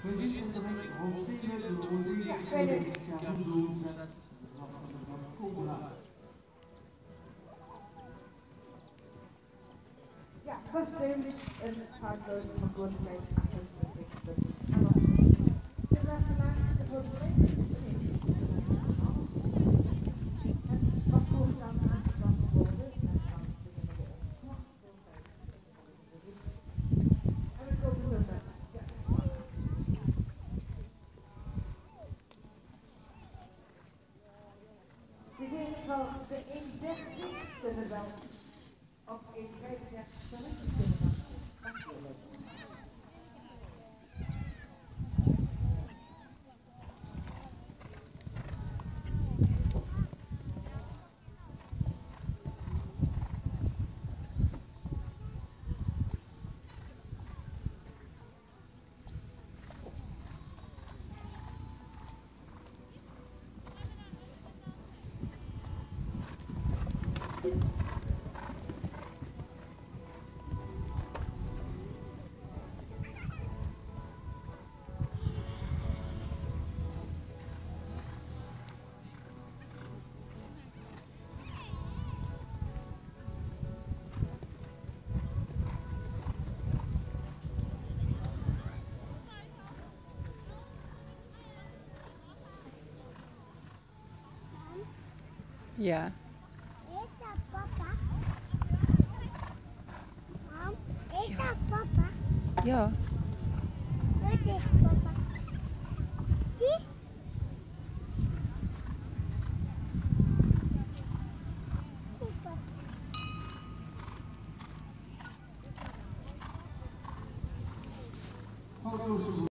Ja, verder. Ja, kostuum en hardloop van kortheid achter de de laatste voorbereiding. Wat volgt dan aangebracht worden? En we komen zo bij. De heer zal de 1:30 kunnen wel. Of 1:35 stelletjes kunnen dan. Ja. Is dat papa? Mam, is dat papa? Ja. Wat is papa? Die? Super.